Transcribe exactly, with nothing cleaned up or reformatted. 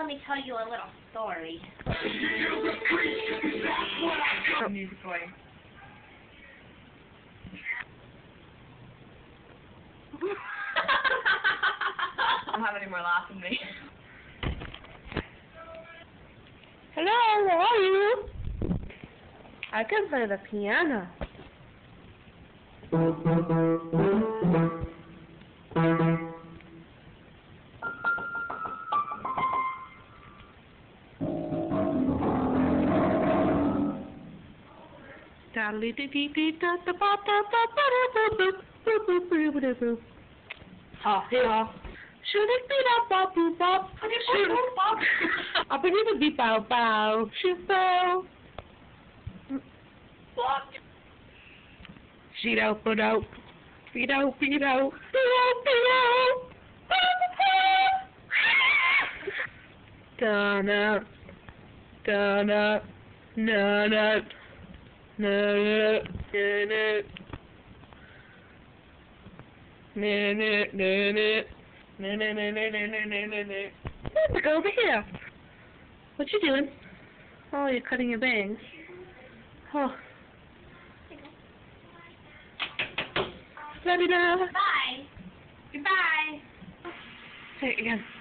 let me tell you a little story. Oh, music going. I don't have any more laughs in me. Hello, how are you? I can play the piano. Ha, yeah. Should it be that bop boop bop? Should it bop? Up in the beep bow bow. Shoot bow. What? Sheet out, put out. Feet out, feet out. Feet out, feet out. Done up. Done up. None up. None up. None up. None up. None up. No, no, no, no, no, no, no, no, no. Let's go over here. What you doing? Oh, you're cutting your bangs. Oh. Love you now. Bye. Goodbye. Say it again.